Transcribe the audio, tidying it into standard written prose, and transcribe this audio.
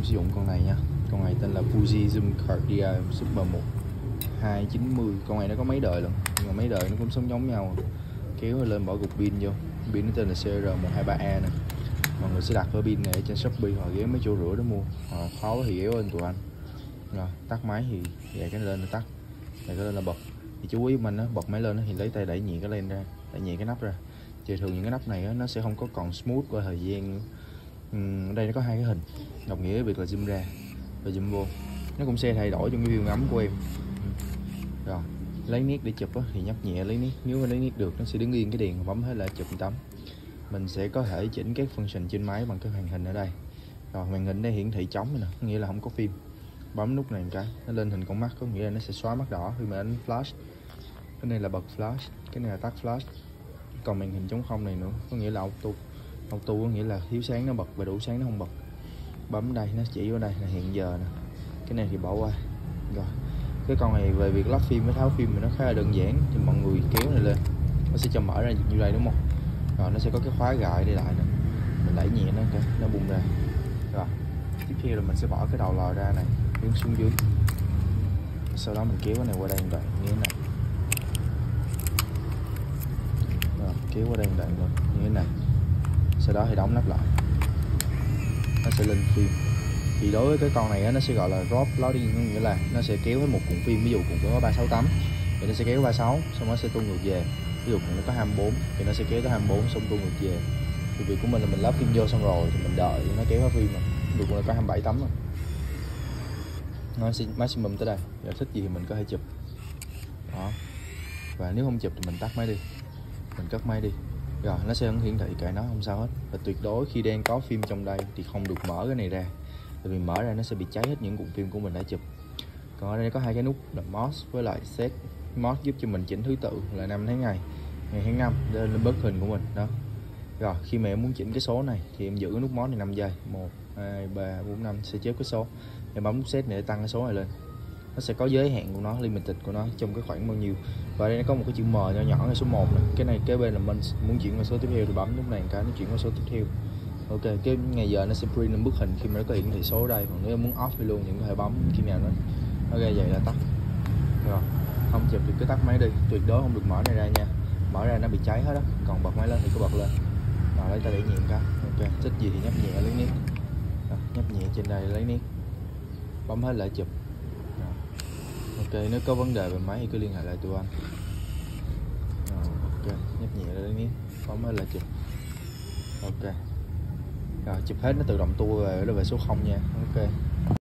sử dụng con này nha. Con này tên là Fuji Zoom Cardia Super 1290. Con này nó có mấy đời lần, nhưng mà mấy đời nó cũng giống nhau. Kéo lên bỏ cục pin vô. Pin nó tên là CR123A nè. Mọi người sẽ đặt ở pin này trên Shopee hoặc ghé mấy chỗ rửa đó mua. Hoặc khó thì ghé lên tụi anh. Rồi tắt máy thì vậy cái lên là tắt, này cái lên là bật. Thì chú ý mình á, bật máy lên thì lấy tay đẩy nhẹ cái lên ra, đẩy nhẹ cái nắp ra. Thì thường những cái nắp này nó sẽ không có còn smooth qua thời gian. Ở đây nó có hai cái hình, đồng nghĩa việc là zoom ra và zoom vô. Nó cũng sẽ thay đổi trong cái view ngắm của em. Rồi lấy nét để chụp á, thì nhấp nhẹ lấy nét, nếu mà lấy nét được nó sẽ đứng yên cái đèn, bấm hết là chụp tấm. Mình sẽ có thể chỉnh các function trên máy bằng cái màn hình ở đây. Rồi màn hình đây hiển thị trống này nè, nghĩa là không có phim. Bấm nút này một cái nó lên hình con mắt, có nghĩa là nó sẽ xóa mắt đỏ khi mà đánh flash. Cái này là bật flash, cái này là tắt flash. Còn màn hình trống không này nữa, có nghĩa là auto. Auto có nghĩa là thiếu sáng nó bật và đủ sáng nó không bật. Bấm đây nó chỉ vào đây là hiện giờ nè. Cái này thì bỏ qua. Rồi cái con này về việc lắp phim với tháo phim thì nó khá là đơn giản. Thì mọi người kéo này lên nó sẽ cho mở ra như đây đúng không. Rồi nó sẽ có cái khóa gại đây lại nè, mình đẩy nhẹ nó bung ra. Rồi tiếp theo là mình sẽ bỏ cái đầu lò ra này, hướng xuống dưới. Sau đó mình kéo cái này qua đây một đoạn như thế này. Rồi kéo qua đây một đoạn luôn như thế này. Sau đó thì đóng nắp lại, nó sẽ lên phim. Thì đối với cái con này nó sẽ gọi là drop loading, nghĩa là nó sẽ kéo với một cuộn phim. Ví dụ cuộn có 36 tấm thì nó sẽ kéo 36, xong nó sẽ tua ngược về. Ví dụ cuộn nó có 24 thì nó sẽ kéo tới 24 xong tua ngược về. Thì việc của mình là mình lắp phim vô xong rồi thì mình đợi nó kéo hết phim rồi. Được là có 27 tấm rồi. Nó sẽ maximum tới đây. Nếu thích gì thì mình có thể chụp. Đó. Và nếu không chụp thì mình tắt máy đi, mình cất máy đi. Rồi nó sẽ hiển thị kệ nó không sao hết. Và tuyệt đối khi đang có phim trong đây thì không được mở cái này ra, tại vì mở ra nó sẽ bị cháy hết những cuộn phim của mình đã chụp. Còn ở đây có hai cái nút là MOS với lại Set. MOS giúp cho mình chỉnh thứ tự là năm tháng ngày tháng 5 lên bớt hình của mình đó. Rồi khi mà em muốn chỉnh cái số này thì em giữ nút MOS này 5 giây, 1 2 3 4 5 sẽ chép cái số. Em bấm nút Set này để tăng cái số này lên. Nó sẽ có giới hạn của nó, limited của nó trong cái khoảng bao nhiêu. Và đây nó có một cái chữ M nhỏ nhỏ là số 1 này. Cái này kế bên là mình muốn chuyển qua số tiếp theo thì bấm nút này một cái nó chuyển qua số tiếp theo. Ok, cái ngày giờ nó sẽ print lên bức hình khi mà nó có hiển thị số ở đây. Còn nếu muốn off đi luôn thì có thể bấm khi nào nó ra vậy là tắt. Rồi không chụp thì cứ tắt máy đi, tuyệt đối không được mở này ra nha, mở ra nó bị cháy hết á. Còn bật máy lên thì cứ bật lên. Rồi lấy ta để nhẹ cái. Ok, thích gì thì nhấp nhẹ lấy nét. Nhấp nhẹ trên đây lấy nét, bấm hết lại chụp. Ok, nếu có vấn đề về máy thì cứ liên hệ lại tụi anh. Ok, nhấp nhẹ lấy nét, bấm hết lại chụp. Ok. Rồi chụp hết nó tự động tua về số 0 nha. Ok.